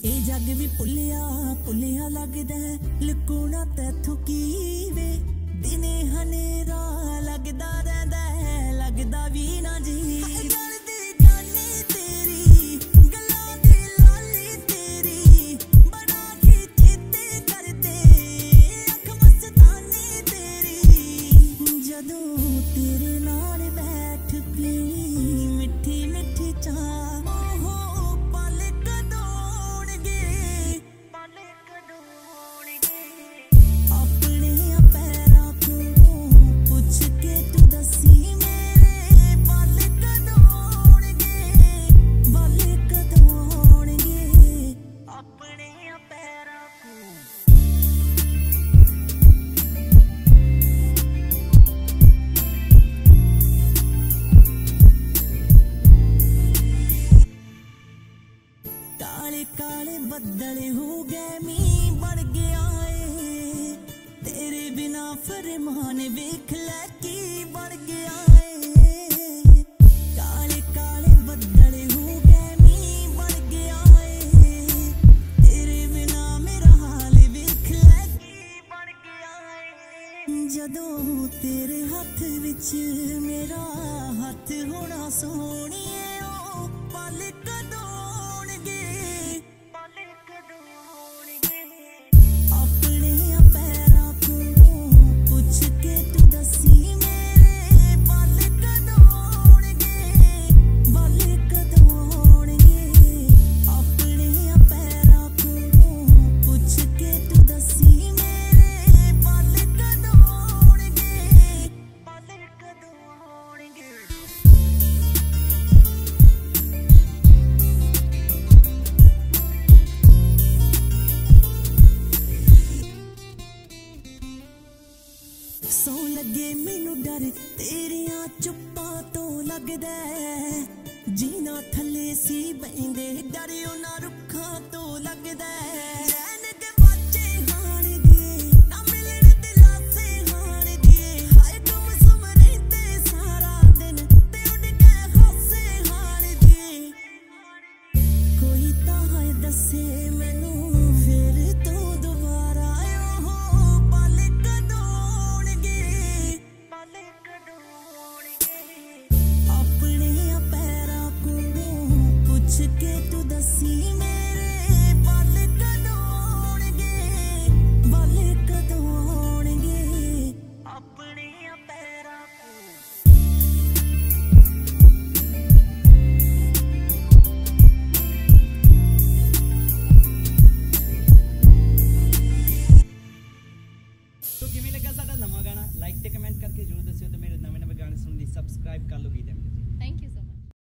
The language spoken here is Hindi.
ए जग भी पुलिया पुलिया लगदा लुकूना तैथों की वे दिने हनेरा लगदा रहिंदा लगदा भी ना जी काले काले बदल हो गए मीं बढ़ गया है तेरे बिना फरमान वेख लै की बढ़ गया है काले काले बदल हो गए मीं बढ़ गया है तेरे बिना मेरा हाल वेख लै की बढ़ गया है जदों तेरे हाथ विच मेरा हाथ होना सोहणिए ओ पल कदों सौ लगे मैनू डर तेरिया चुप्पा तो लगदा जीना थले सी बहिंदे डर उन्हां रुखां तो लगदा रैन दे बाचे हाण दिए ना मिलण दिलासे हाण दिए हाय तुम सुम रहिंदे सारा दिन ते उड़ के हासे हाण दिए कोई तां हाय दसे मैनू फिर तो दोबारा के तू दसी मेरे बल कदों आउणगे अपने पैरां तो किवें लगा साडा नवां गाना लाइक ते कमेंट करके जरूर दस्सिओ ते मेरे नवे गाने सुनने लई सबसक्राइब कर लो गीत। Thank you.